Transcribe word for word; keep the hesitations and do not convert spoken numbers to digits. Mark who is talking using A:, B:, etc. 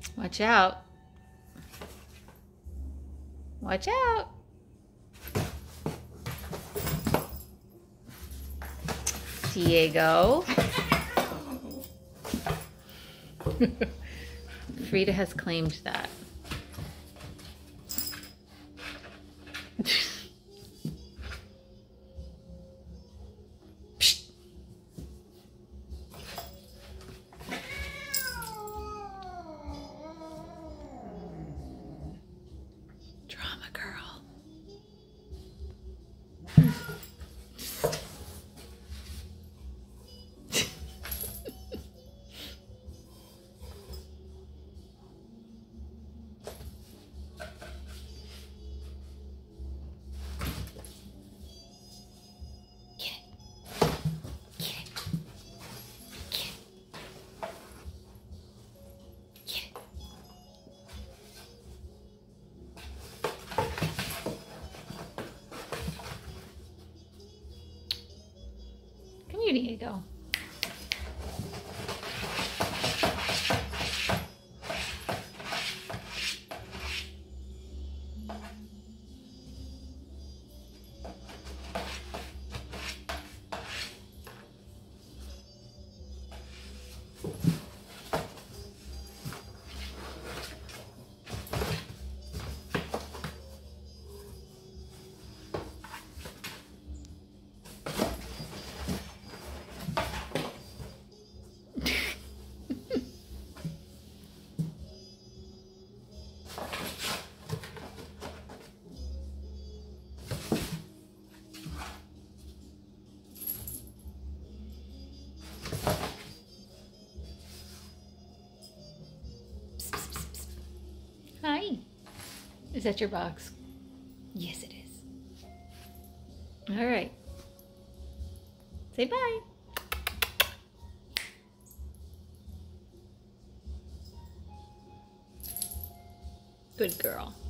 A: Watch out. Watch out. Diego. Frida has claimed that. Drama girl. Come here, Diego. Hi. Is that your box? Yes, it is. All right. Say bye. Good girl.